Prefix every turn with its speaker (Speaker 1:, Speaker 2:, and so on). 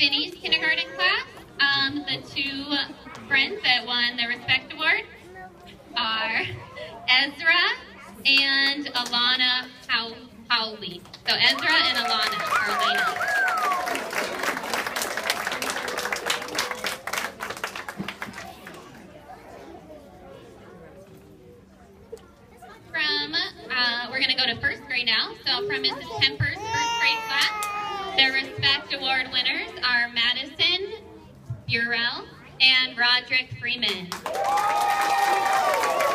Speaker 1: Finney's kindergarten class. The two friends that won the Respect Award are Ezra and Alana Howley. So Ezra and Alana are winners. We're going to go to first grade now. So from Mrs. Kemper's first grade class, the Respect Award winners are Madison Burrell and Roderick Freeman.